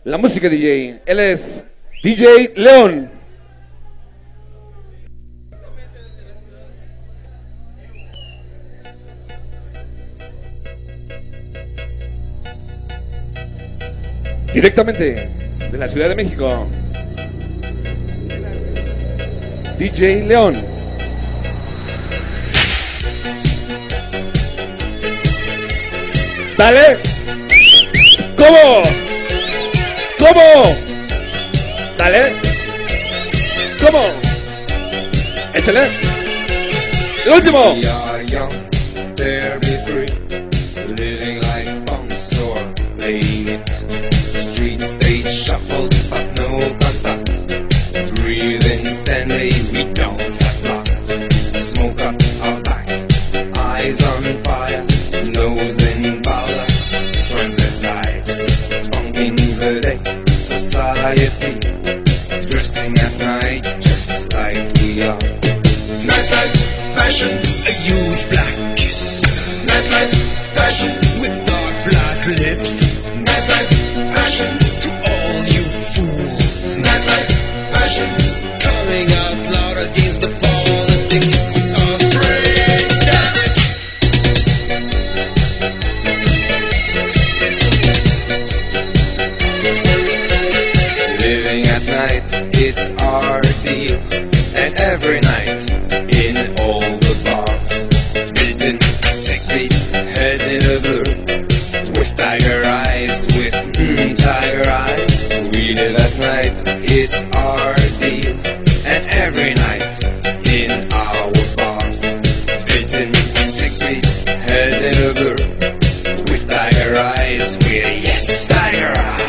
la música DJ. Él es DJ León. Directamente de la Ciudad de México, DJ León. Dale. ¿Cómo? ¿Cómo? Dale. ¿Cómo? Échale. El último. Street stage shuffled, but no contact. Breathing steadily, we don't at last. Smoke up our back, eyes on fire, nose in powder. Transvestites, funking the day. Society, dressing at night, just like we are. Nightlife fashion, a huge black kiss. Nightlife fashion with dark black lips. Nightlife fashion to all you fools. Nightlife fashion coming out loud against the politics of brain damage. Living at night is our deal, and every night in all the bars, built-in 6 feet, head in a blur, with tiger eyes, with tiger eyes. We live at night, it's our deal, and every night in our bars, built-in 6 feet, head in a blur, with tiger eyes, with yes, tiger eyes.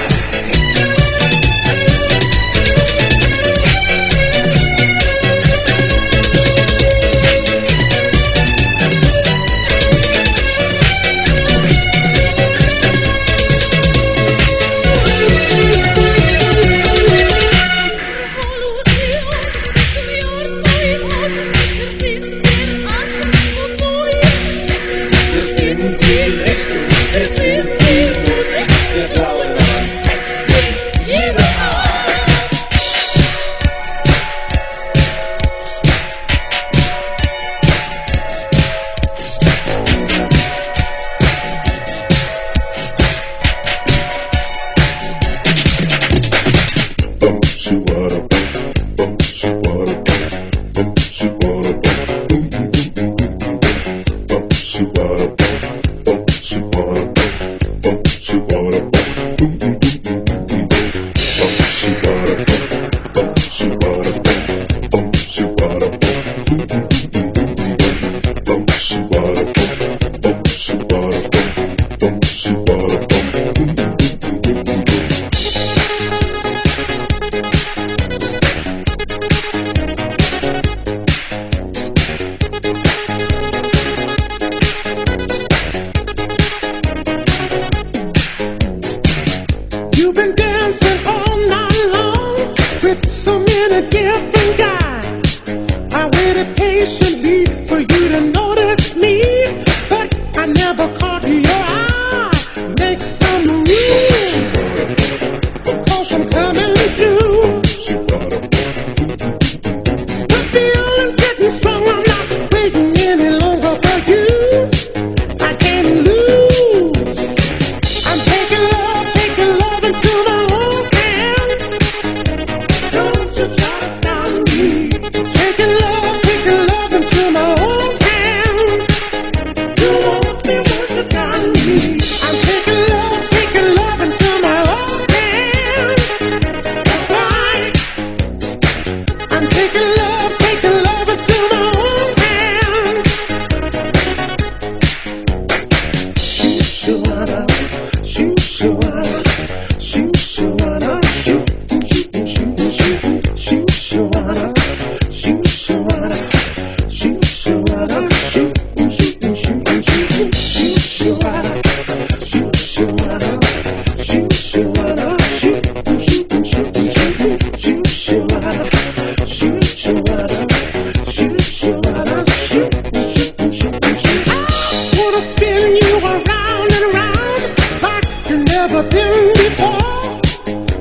Never been before.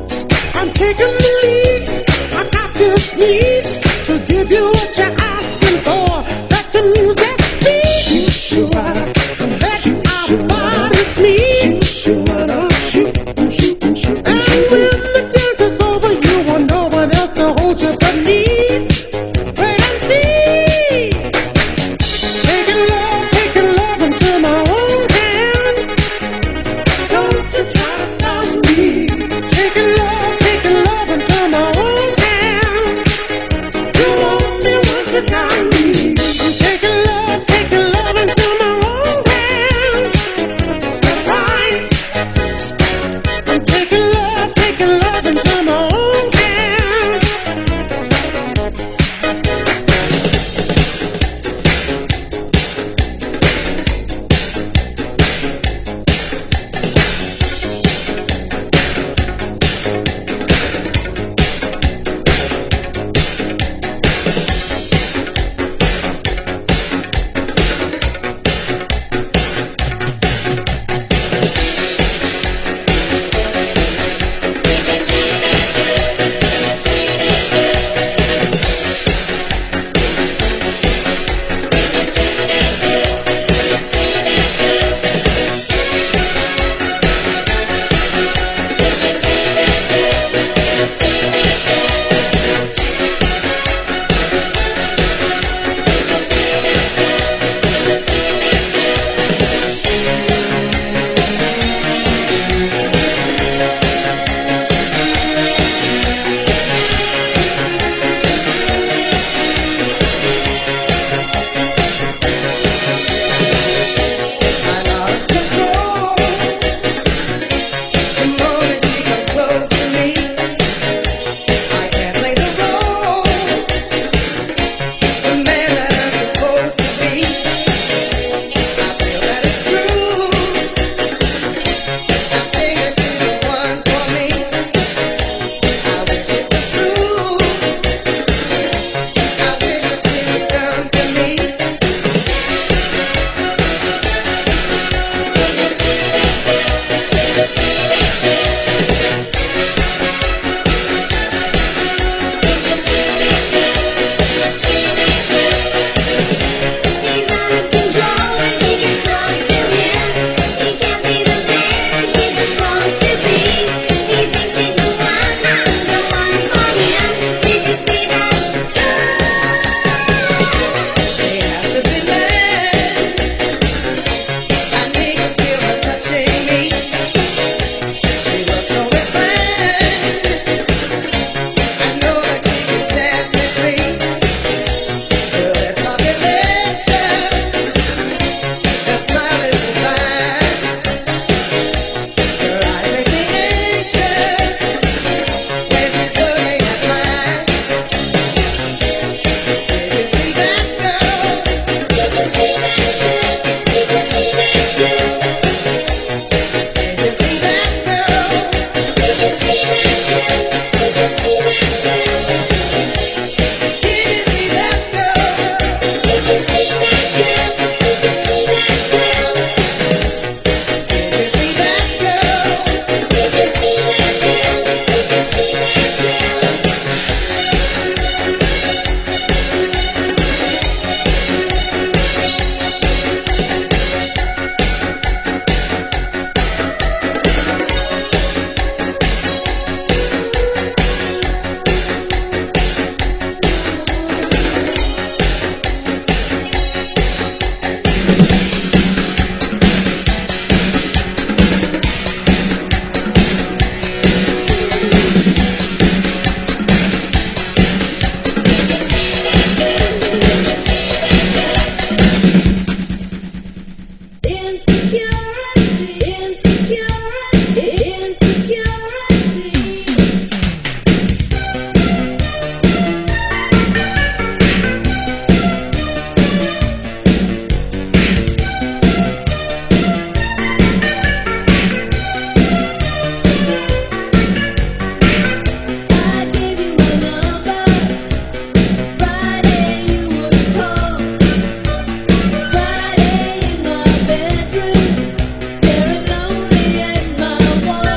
Staring lonely at my wall.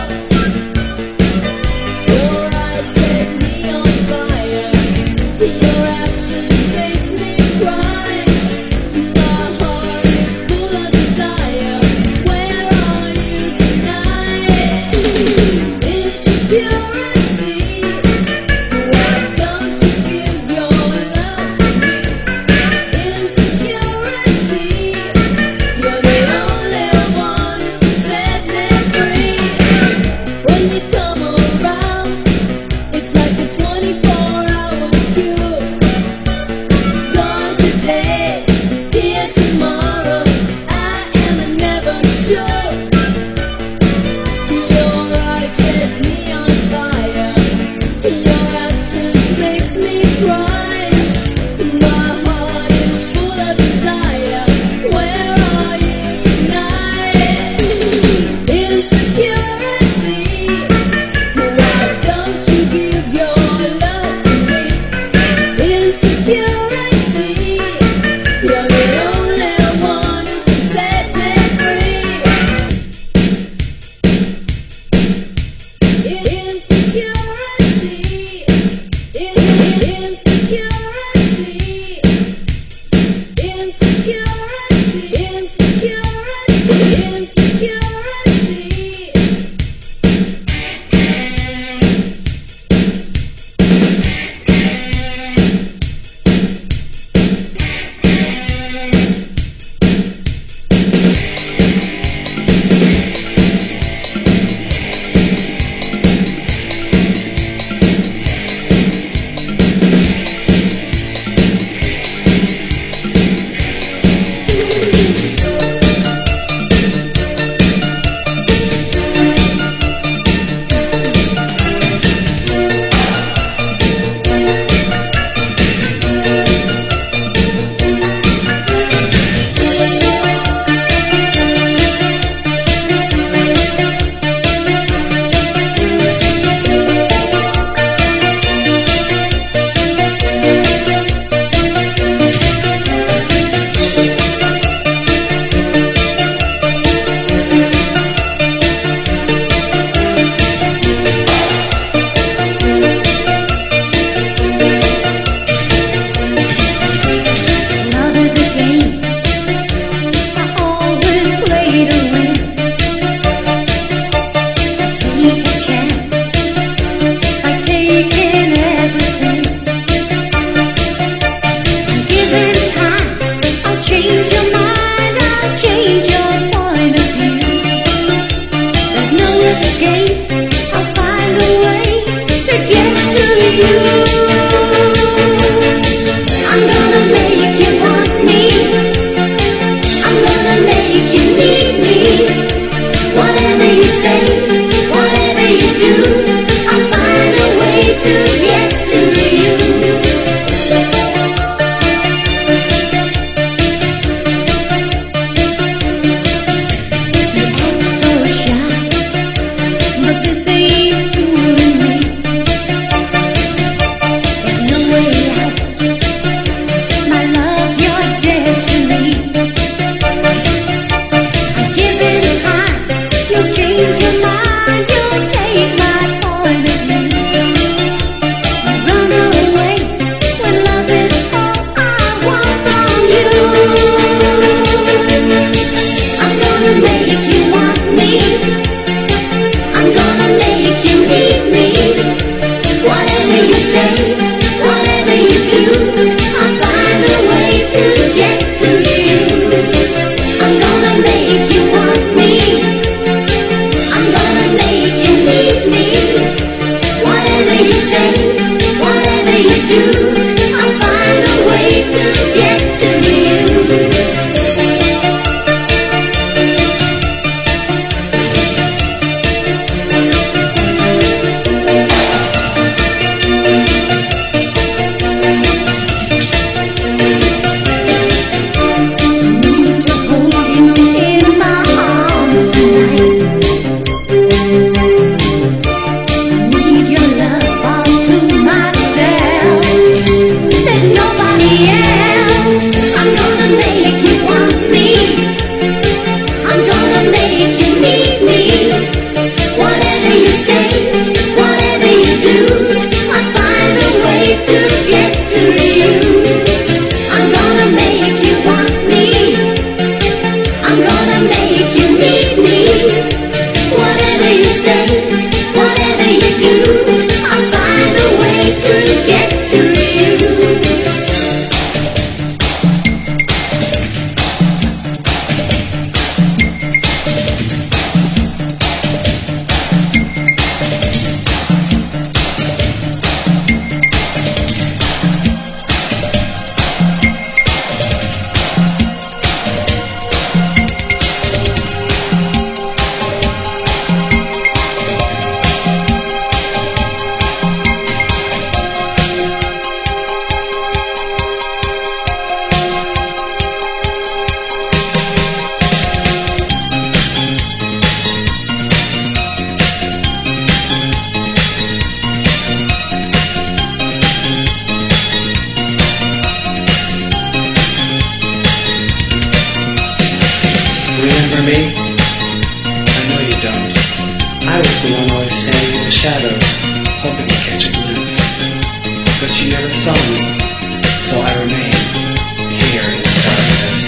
say, whatever you do, I'll find a way to get to you. I'm gonna make you want me. I'm gonna make you need me. Whatever you say, whatever you do, I'll find a way to get to you. Remember me? I know you don't. I was the one always standing in the shadows, hoping to catch a glimpse. But you never saw me, so I remain here in the darkness.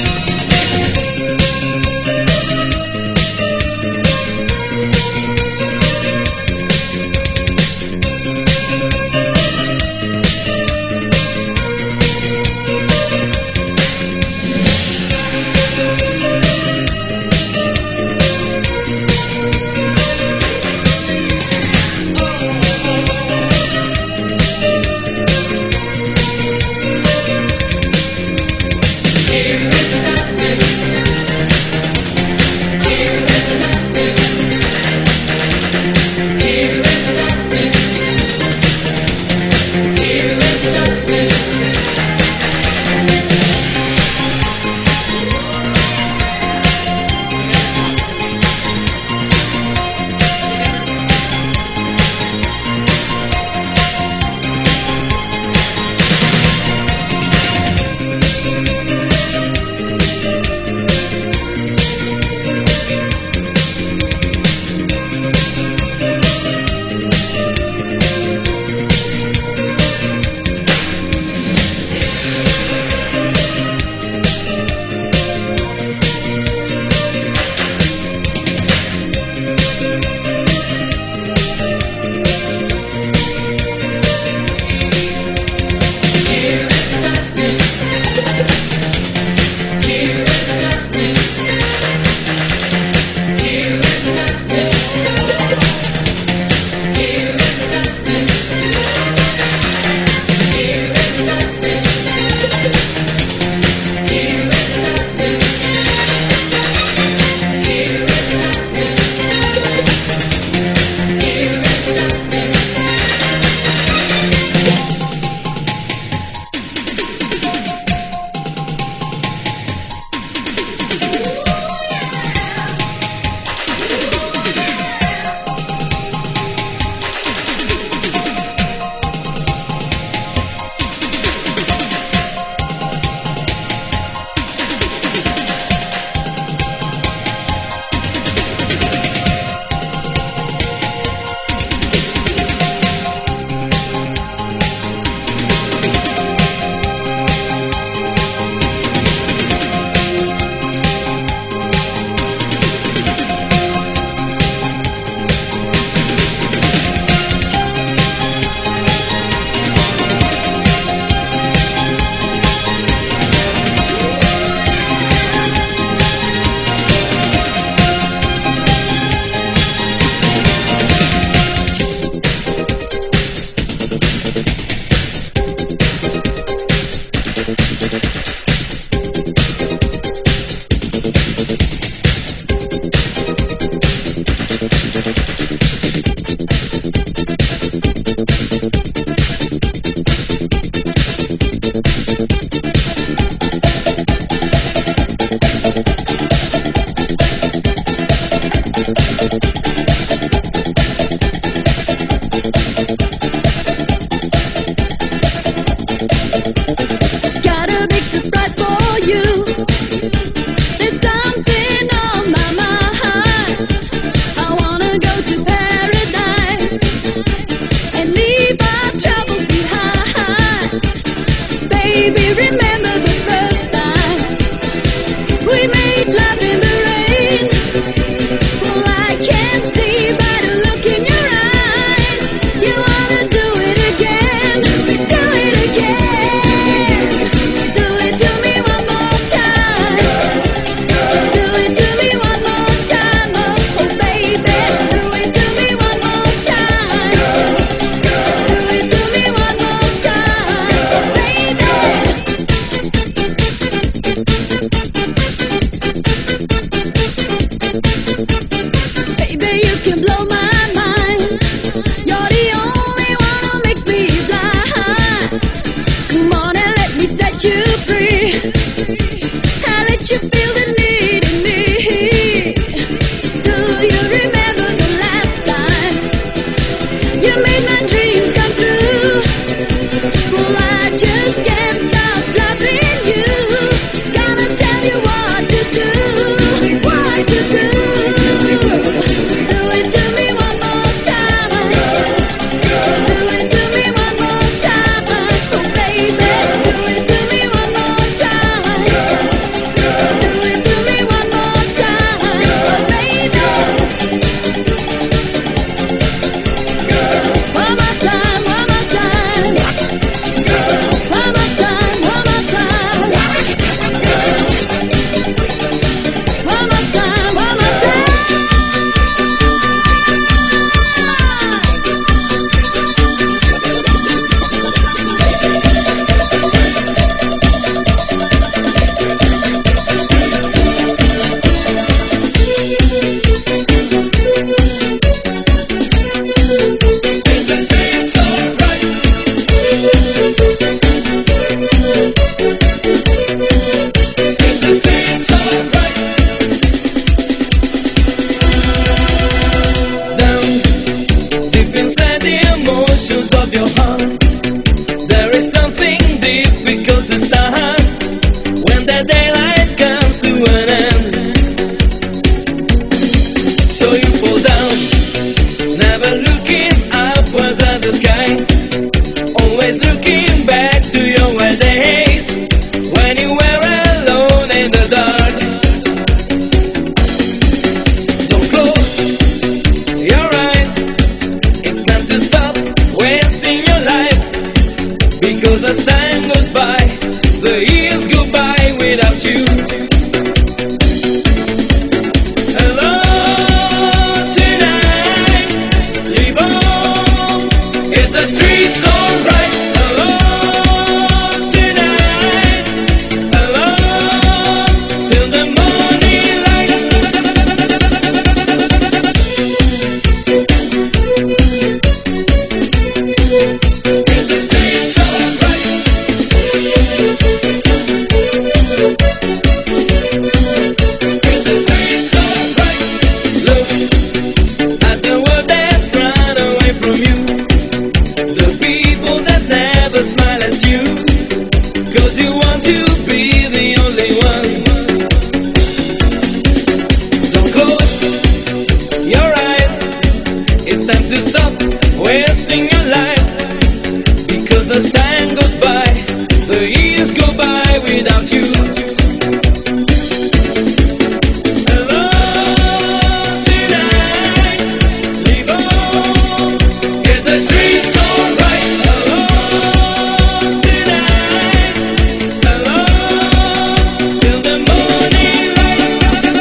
emotions of your heart. There is something difficult to start when the daylight comes to an end. So you fall down, never looking upwards at the sky, always looking back to your wild days when you were alone in the dark. Don't close your eyes, it's time to stop wasting your life, because as time goes by, the years go by without you. Alone tonight, live on, if the streets alright. Alone tonight, alone till the morning light. If the streets alright. If the streets alright. Look at the world that's run away from you, the people that never smile at you, 'cause you want to be the only one. Don't close your eyes, it's time to stop wasting your life, because as time goes by, the years go by without you. Alone tonight, live on, get the streets alright. Alone tonight, alone till the morning light.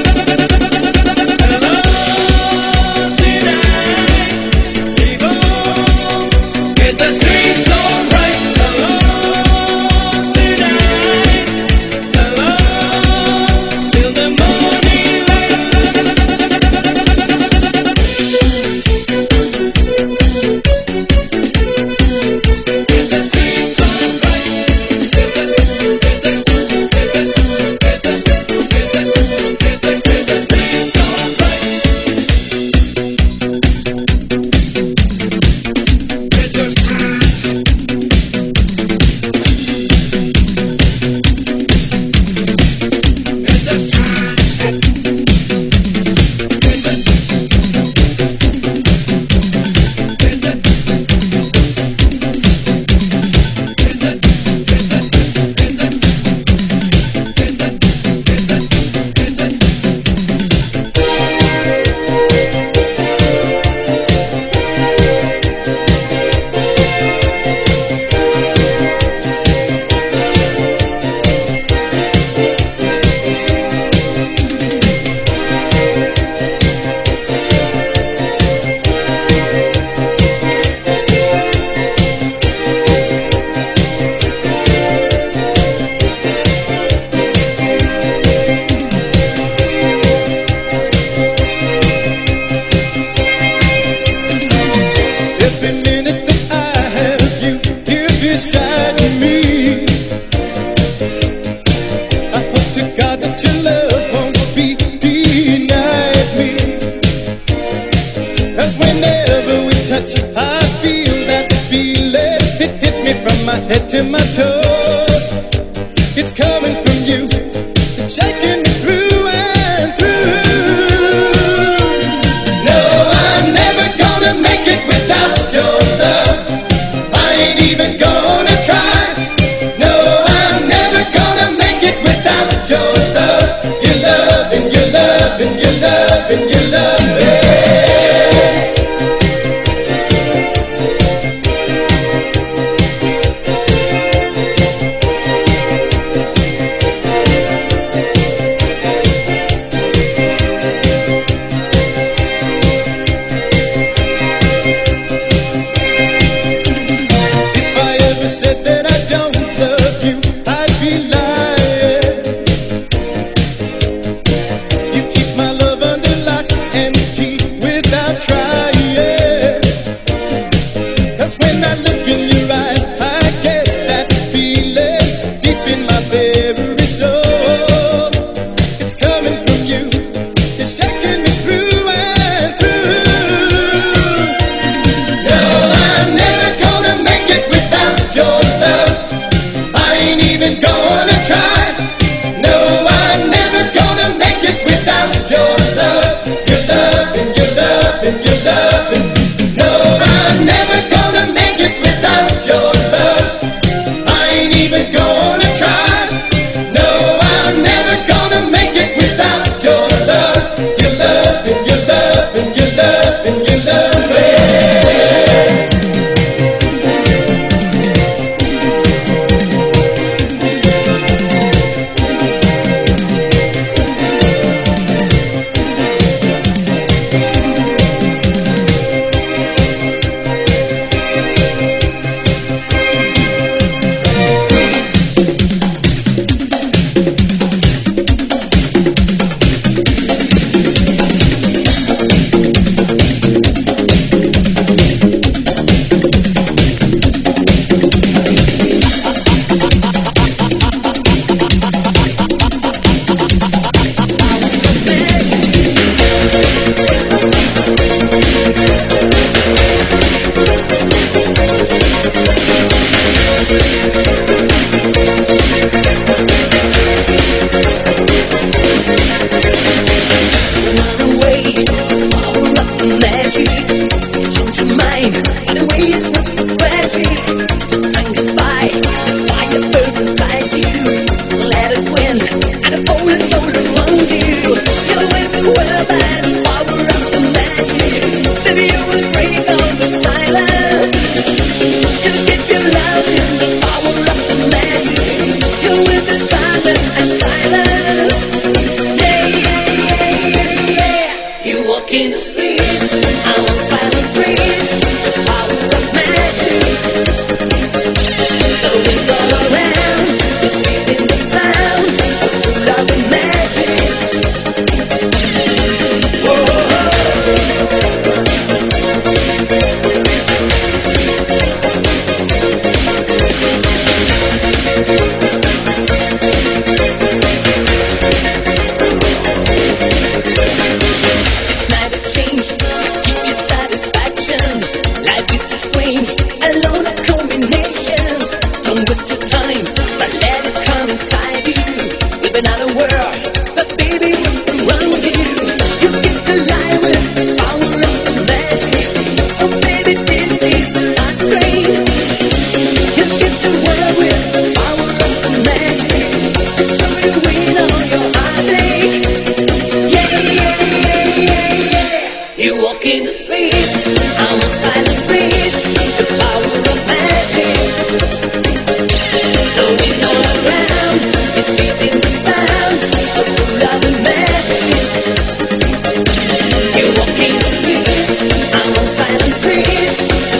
Alone tonight, live on, get the streets alright. Alone tonight, alone till the morning light. Get the streets alright. Get the streets alright. Get the streets. Get the streets. Every minute that I have you here beside me, I hope to God that your love won't be denied me. 'Cause whenever we touch, I feel that feeling. It hit me from my head to my toes. It's coming from you, shaking me through and through. No, I'm never gonna make it without your love. I ain't even gonna try. No, I'm never gonna make it without your love. Your love and your love and your love and your love. time, but the way is not so tragic. Time goes by, the fire burns inside you. Let it win, and the fall is all around you. You're with the world and the power of the magic. Baby, you will break all the silence. You'll keep your love in the power of the magic. You're with the darkness and silence. Yeah, yeah, yeah, yeah, yeah. You walk in the streets, I'm on silent trees. The power of magic. The wind all around is beating the sound of the love and magic. It's never changed, give you satisfaction. Life is so strange, a load of combinations. Don't waste your time, but let it come inside you. Live another world, but baby, what's around you? You get alive with the power of the magic. Oh baby, this is the last train. You get the world with the power of the magic. So you win all your heartache. Yeah, yeah, yeah, yeah, yeah. You walk in the streets, I'm on silent trees. The power of magic. The wind all around is beating the sound of the love and magic. You walk in the streets, I'm on silent trees.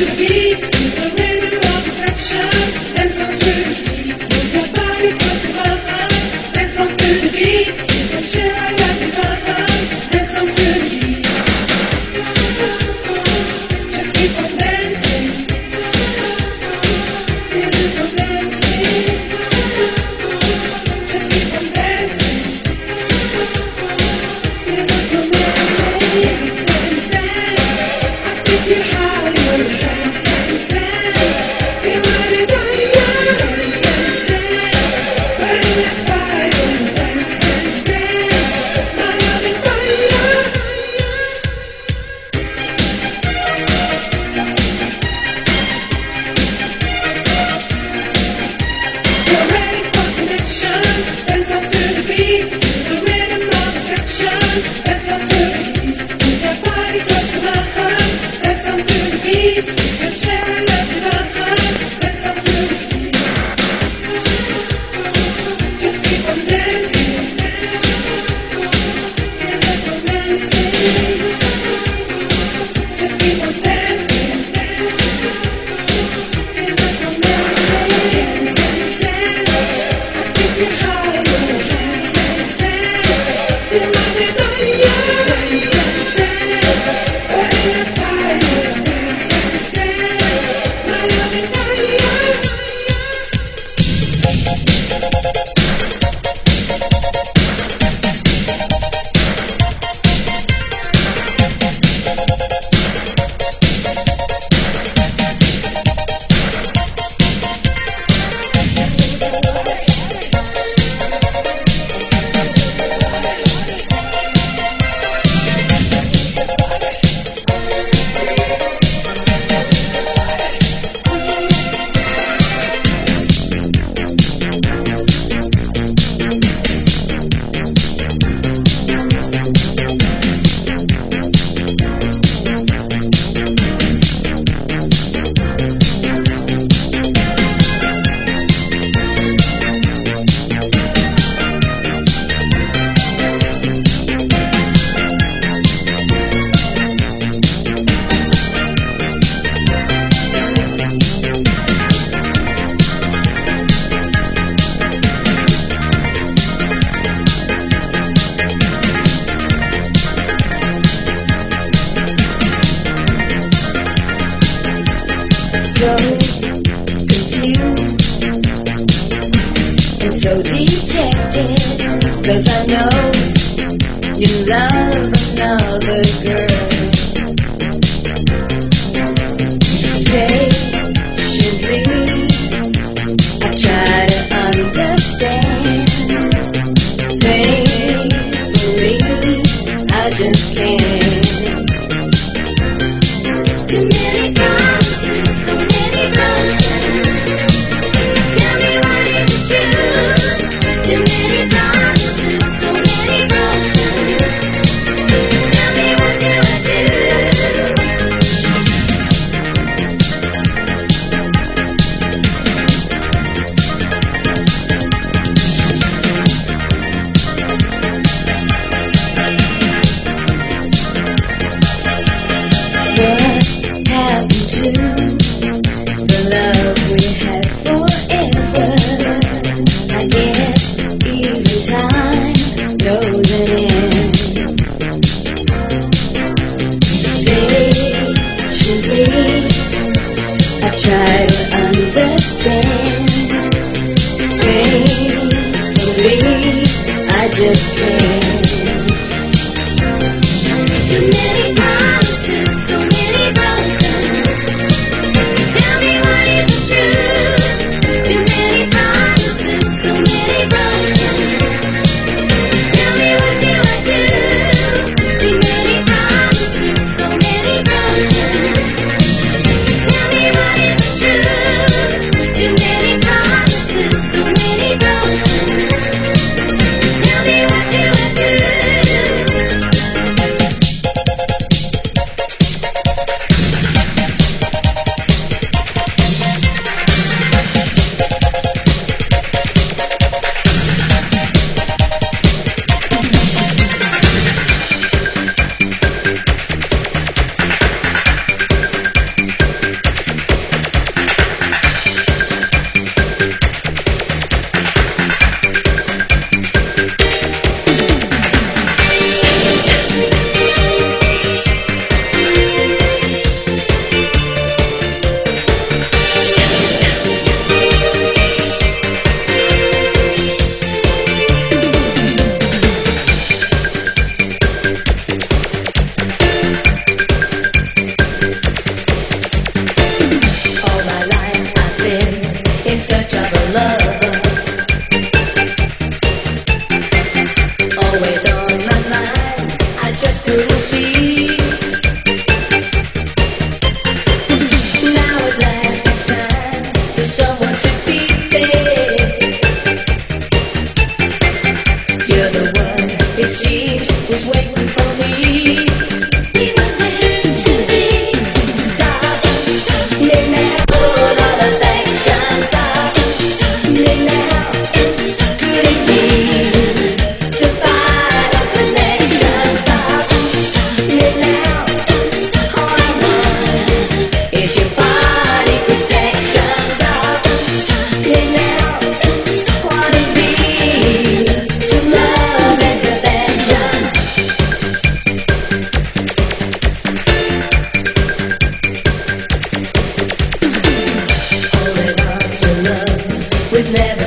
so dejected, 'cause I know you love another girl. Patiently, I try to understand. Painfully, I just can't. Too many promises, so many broken. Tell me what is the truth? Too many promises, so many broken. Tell me what do I do? What happened to the love we had forever? I guess even time knows an end. Patiently, I try to understand. Painfully, I just can't. Too many promises, so many broken. Tell me what is the truth? Too many promises, so many broken. Tell me what do I do? Too many promises, so many broken. Tell me what is the truth? Too many promises, so many broken. Tell me what do I do?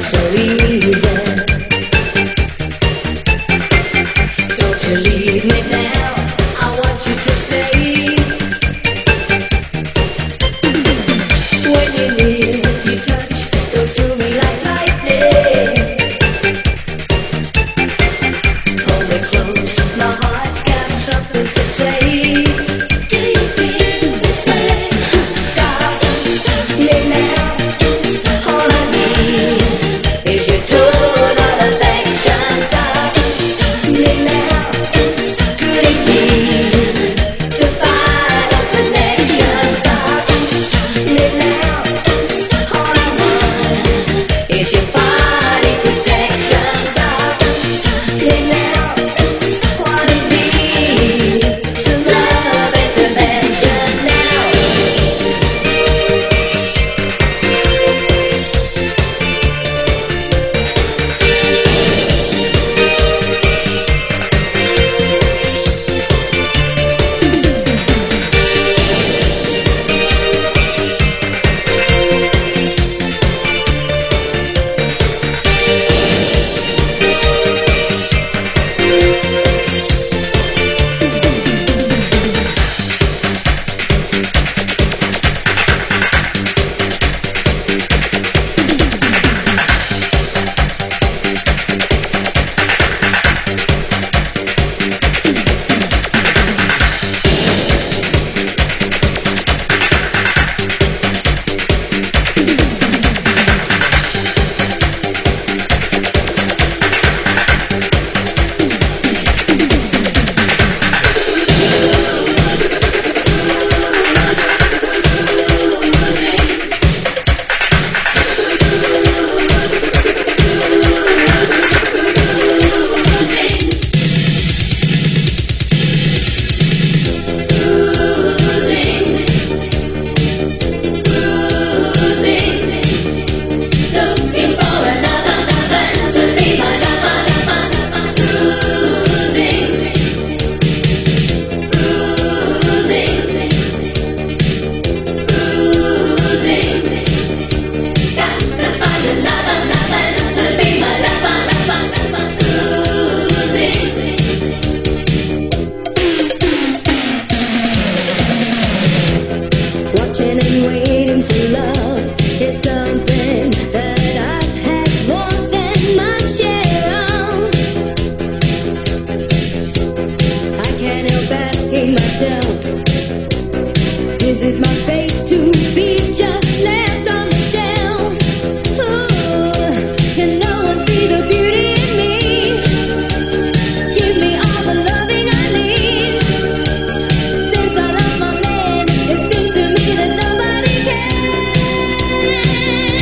so easy. Don't you leave me now, I want you to stay. When you're near, your touch goes through me like lightning. Hold me close, my heart's got something to say. Do you feel this way? Stop me now. All I need is your total affection. Stop me now. Could it be the final connection? Stop me now. All I want is your body protection. Stop me now. What it needs some love intervention now. Looking for another man to be my lover. Cruising. Got to find another man to be my lover. Watching and waiting for love is something that I've had more than my share of. I can't help asking myself, is it my fate to be just left on the shelf? Ooh, can no one see the beauty in me? Give me all the loving I need. Since I lost my man, it seems to me that nobody can.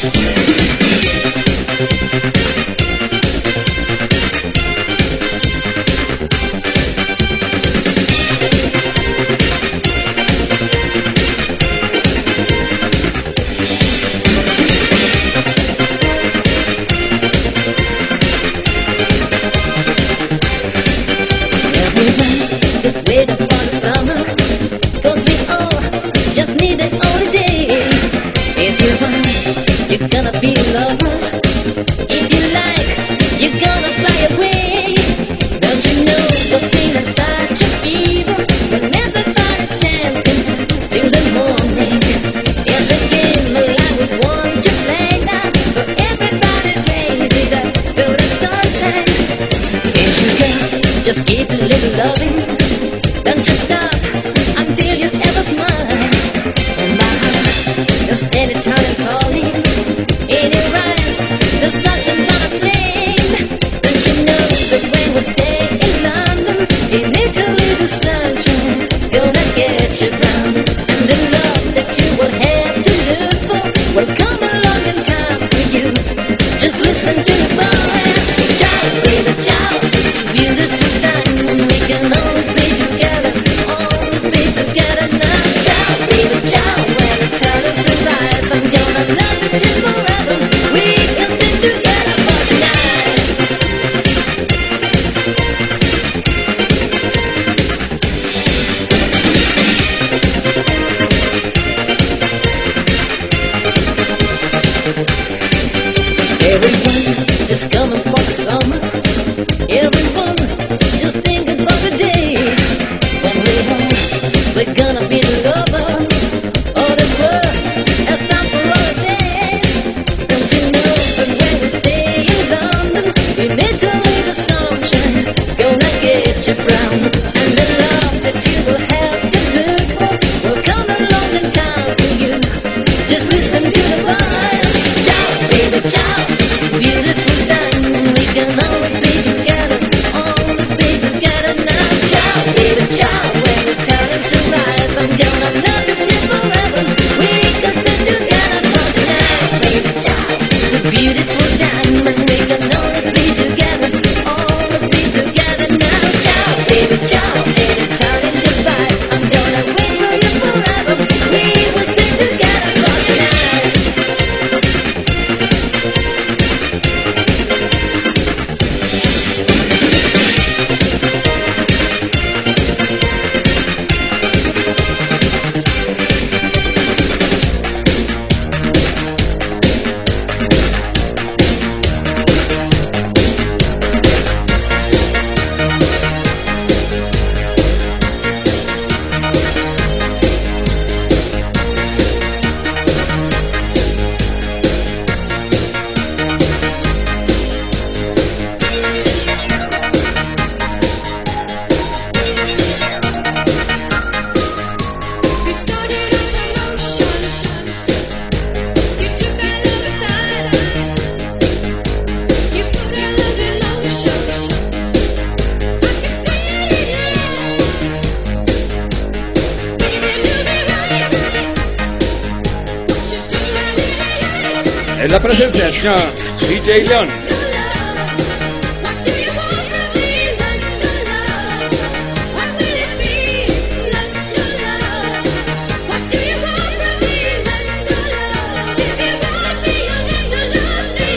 It's waiting for the summer, 'cause we all just need a holiday. If you want, you're gonna be a lover. If you like, you're gonna fly away. Don't you know the feeling such a fever when everybody's dancing till the morning? It's a game I would want to play now, so everybody raise it up to the sunshine. Here you go, just give a little loving. Don't you stop until you ever smile. Oh my heart, you're steady turning calling. In your eyes, there's such another flame. Don't you know that when we stay in London, in Italy the sunshine gonna get you brown. And the love that you will have to look for will come along in time for you. Just listen to the voice. Ciao, baby, ciao. It's a beautiful time when we can always be together. Always be together now. Ciao, baby, ciao. When the time is arrive, I'm gonna love you till forever. We can be together for the night. Everyone is coming for the summer. Everyone just thinking about the days when we're gonna be lovers. All the world has time for holidays. Don't you know that when we stay in London, in Italy the sunshine gonna get you brown. And the love that you will have to look for will come along in time for you. Just listen to the voice. Ciao, baby, ciao. It's a beautiful time when we can always be together. Always be together now. Ciao, baby, ciao. When the time is arrive, I'm gonna love you till forever. We can stay together for the night, baby, ciao. It's a beautiful time when we can always be together. Always be together now. Ciao, baby, ciao. Anytime in goodbye, I'm gonna wait for you forever. We will stay together for the night. You started on the motion. You took our love aside. You put our love in motion. I can see it in your eyes. Baby, do me right. What you do to E la presenza del signor DJ Leon. What do you want from me? Lust to love. What will it be? Lust to love. What do you want from me? Lust to love. If you want me, you'll need to love me.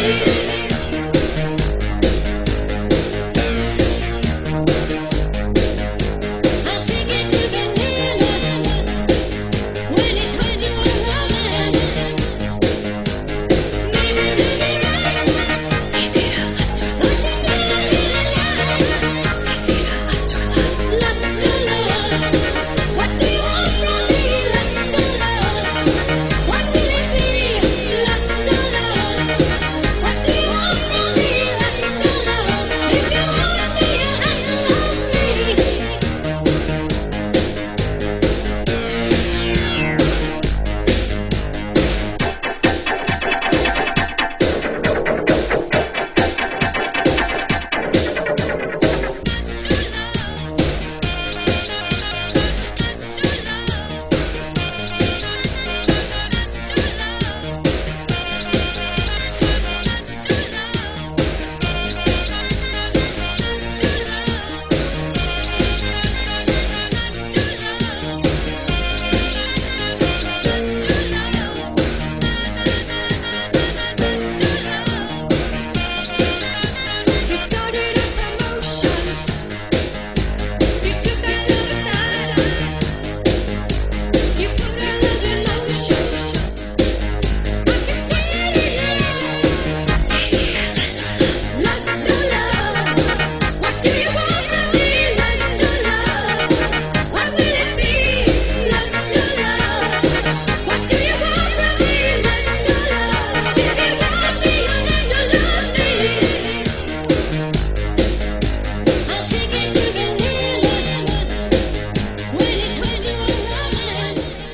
I'll take you to the tennis when it comes to a romance. Maybe do me right. Easy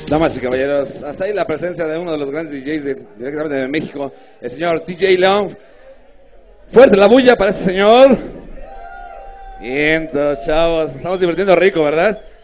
Damas y caballeros, hasta ahí la presencia de uno de los grandes DJs directamente de México, el señor DJ León. Fuerte la bulla para este señor. Bien, chavos, estamos divirtiendo rico, ¿verdad?